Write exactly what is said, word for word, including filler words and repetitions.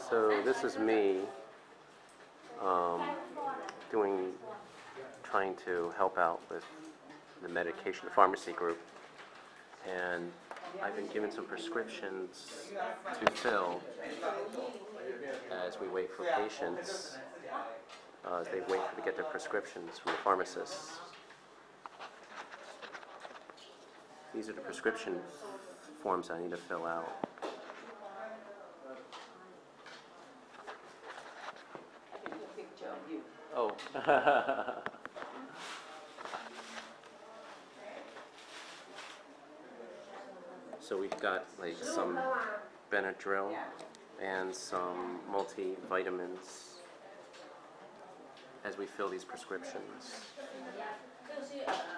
So this is me um, doing, trying to help out with the medication, the pharmacy group, and I've been given some prescriptions to fill as we wait for patients, uh, as they wait to get their prescriptions from the pharmacists. These are the prescription forms I need to fill out. Oh. So we've got like some Benadryl and some multivitamins as we fill these prescriptions.